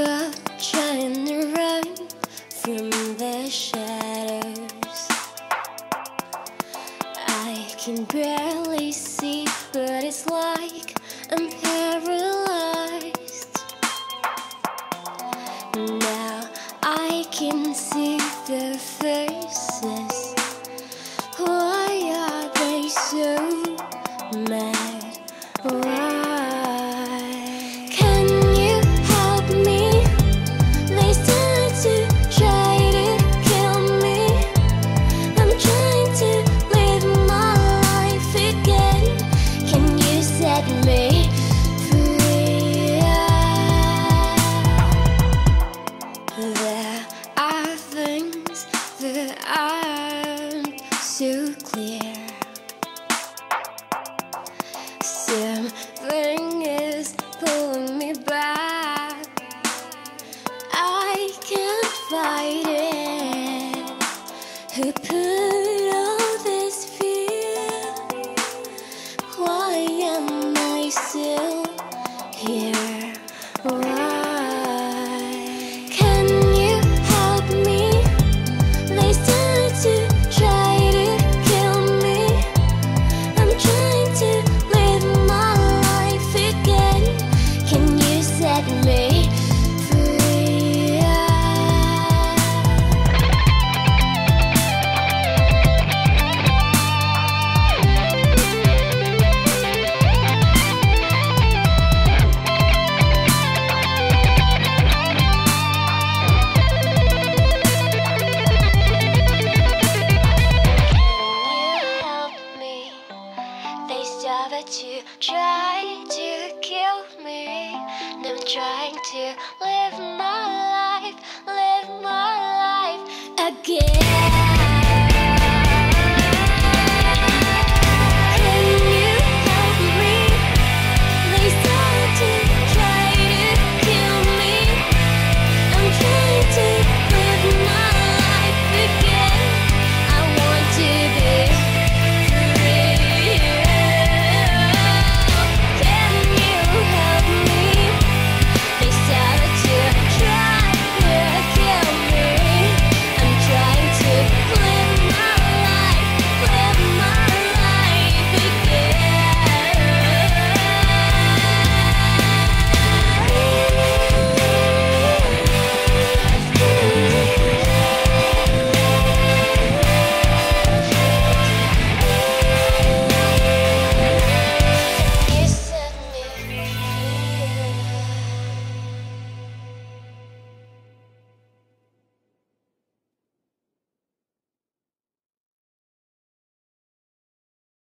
up trying to run from the shadows. I can barely see, but it's like I'm paralyzed. Now I can see their faces. Why are they so mad? Why? Can you help me? They start to try to kill me. I'm trying to live my life again. Can you set me free? There are things that aren't so clear. Something is pulling me back. I can't fight it. Who put